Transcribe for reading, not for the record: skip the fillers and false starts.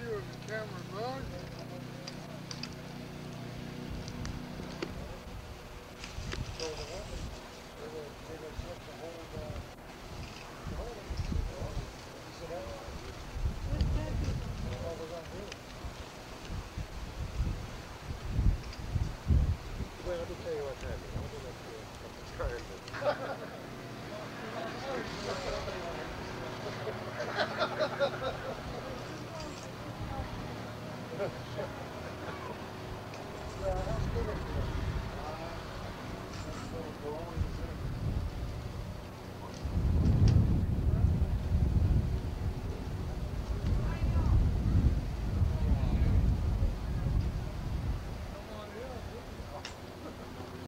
view of the camera, bud. So the woman, they were set to hold, he said, oh, what was I doing? Well, let me tell you what's happening. I'll do that to you. I'm trying to.